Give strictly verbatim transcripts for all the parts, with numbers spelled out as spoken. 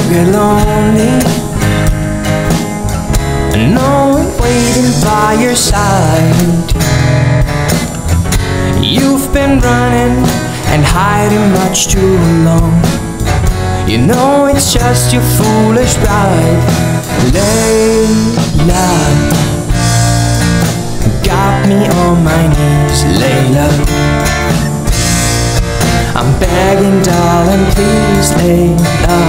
get lonely, and no one waiting by your side. You've been running and hiding much too long. You know it's just your foolish pride. Layla, got me on my knees, Layla. I'm begging, darling, please, Layla.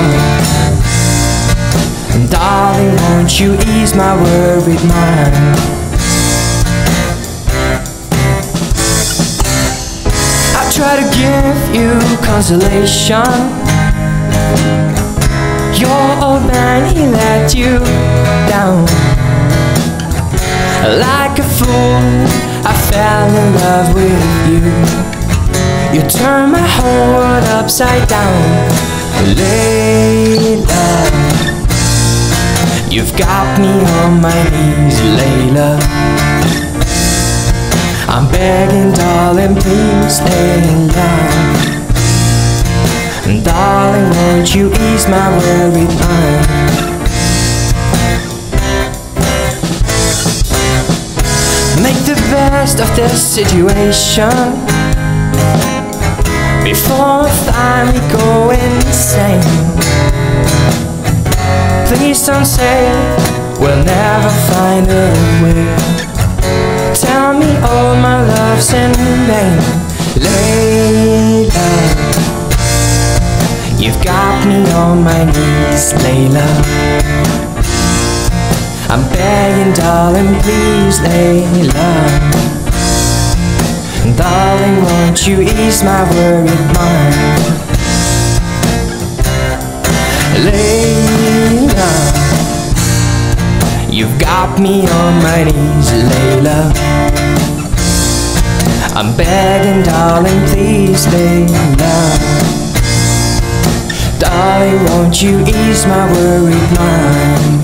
Darling, won't you ease my worried mind? I try to give you consolation. Your old man, he let you down. Like a fool, I fell in love with you. You turned my whole world upside down. Layla, you've got me on my knees, Layla. I'm begging, darling, please, Layla. Darling, won't you ease my worried mind? Make the best of this situation before I finally go insane. Please don't say we'll never find a way. Tell me all my love's in vain. Layla, you've got me on my knees, Layla. I'm begging, darling, please, Layla. Darling, won't you ease my worried mind? Layla, you've got me on my knees, Layla. I'm begging, darling, please, Layla. Darling, won't you ease my worried mind?